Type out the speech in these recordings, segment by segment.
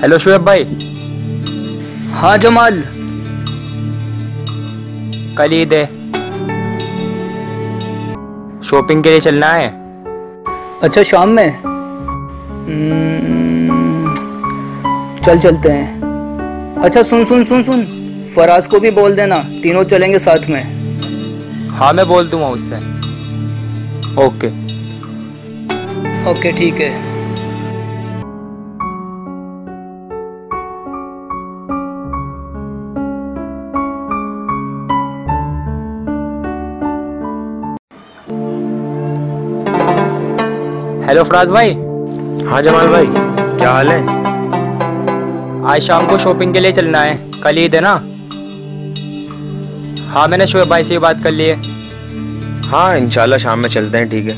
Hello Shoaib भाई। हाँ जमाल, कल ईद है, शॉपिंग के लिए चलना है। अच्छा शाम में चलते हैं। अच्छा सुन सुन सुन सुन, फराज को भी बोल देना, तीनों चलेंगे साथ में। हाँ मैं बोल दूंगा उससे। ओके ओके ठीक है। हेलो फराज भाई। हाँ जमाल भाई, क्या हाल है? आज शाम को शॉपिंग के लिए चलना है, कल ईद है ना। हाँ मैंने शुएब भाई से बात कर ली है। हाँ इंशाल्लाह शाम में चलते हैं, ठीक है।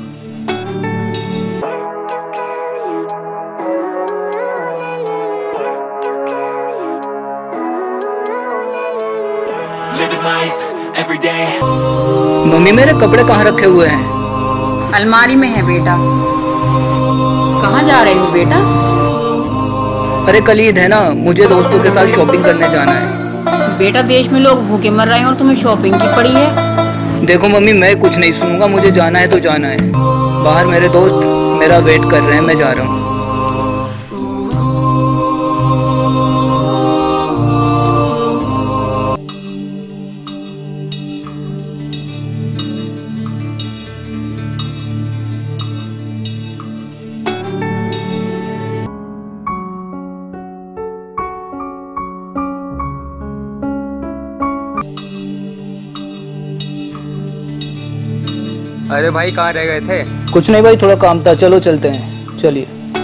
मम्मी मेरे कपड़े कहाँ रखे हुए हैं? अलमारी में है बेटा। कहाँ जा रहे हो बेटा? अरे कल ईद है ना, मुझे दोस्तों के साथ शॉपिंग करने जाना है। बेटा देश में लोग भूखे मर रहे हैं और तुम्हें शॉपिंग की पड़ी है। देखो मम्मी, मैं कुछ नहीं सुनूंगा, मुझे जाना है तो जाना है। बाहर मेरे दोस्त मेरा वेट कर रहे हैं, मैं जा रहा हूँ। अरे भाई कहाँ रह गए थे? कुछ नहीं भाई, थोड़ा काम था, चलो चलते हैं, चलिए।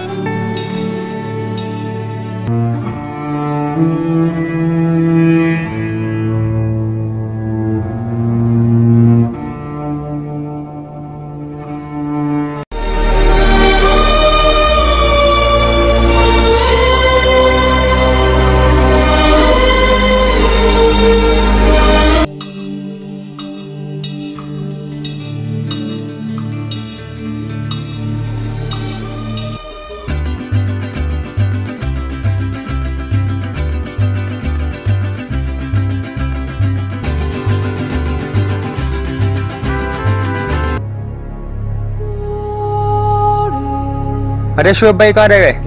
अरे शुएब भाई कहाँ रह गए?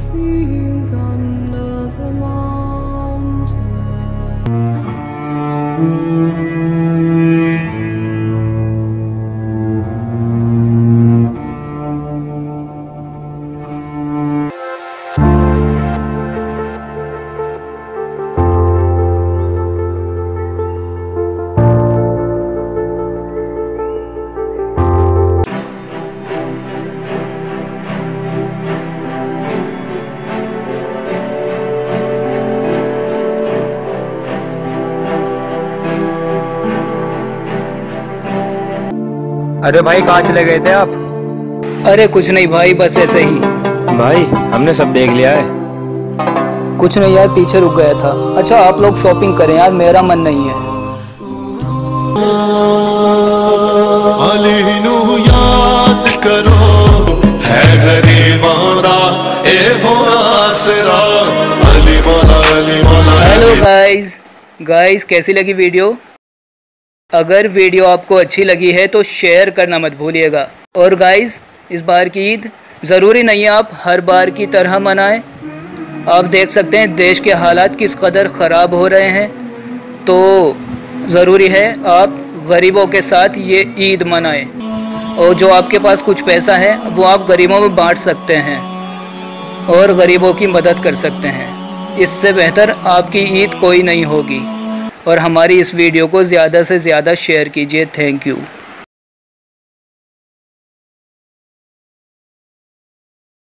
अरे भाई कहाँ चले गए थे आप? अरे कुछ नहीं भाई, बस ऐसे ही। भाई हमने सब देख लिया है। कुछ नहीं यार, पीछे रुक गया था। अच्छा आप लोग शॉपिंग करें यार, मेरा मन नहीं है। याद करो है गरीबाना ए हो आसरा अली मौला अली मौला। हेलो गाइस, कैसी लगी वीडियो? अगर वीडियो आपको अच्छी लगी है तो शेयर करना मत भूलिएगा। और गाइस, इस बार की ईद ज़रूरी नहीं है आप हर बार की तरह मनाएं। आप देख सकते हैं देश के हालात किस कदर ख़राब हो रहे हैं, तो ज़रूरी है आप गरीबों के साथ ये ईद मनाएं। और जो आपके पास कुछ पैसा है वो आप गरीबों में बांट सकते हैं और गरीबों की मदद कर सकते हैं। इससे बेहतर आपकी ईद कोई नहीं होगी। और हमारी इस वीडियो को ज़्यादा से ज़्यादा शेयर कीजिए। Thank you.